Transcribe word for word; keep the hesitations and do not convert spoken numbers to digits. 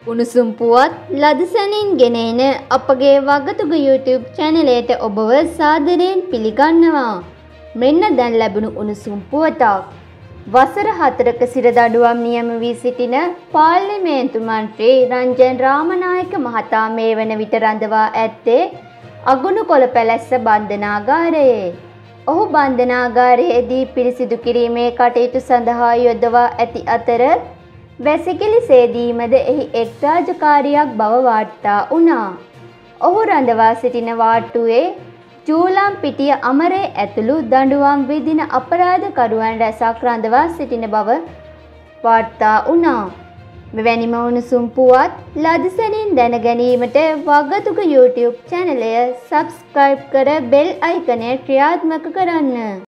උණුසුම් පුවත් ලදසැනින් ගෙනෙන අපගේ වගතුග YouTube චැනලයට ඔබව සාදරයෙන් පිළිගන්නවා. මෙන්න දැන් ලැබුණු උණුසුම් පුවතක්. වසර හතරක සිර දඬුවම් නියම වී සිටින පාර්ලිමේන්තු මන්ත්‍රී රංජන් රාමනායක මහතා මේ වන විට රඳවා ඇත්තේ අගුණුකොළ පැලැස්ස බන්ධනාගාරයේ. ඔහු බන්ධනාගාරයේදී පිරිසිදු කිරීමේ කටයුතු සඳහා යොදවා ඇති අතර වැසිකිලි සේදීමද එහි එක් රාජකාරියක් බව වාර්තා වුණා. ඔහු රඳවා සිටින වාට්ටුවේ චූලම් පිටිය අමරේ ඇතුළු දඬුවම් විඳින අපරාධකරුවන් රැසක් රඳවා සිටින බව වාර්තා වුණා. මෙවැනිම උණුසුම් පුවත් ලදසැනින් දැන ගැනීමට වගතුග YouTube චැනලය සබ්ස්ක්‍රයිබ් කර බෙල් අයිකනය ක්‍රියාත්මක කරන්න.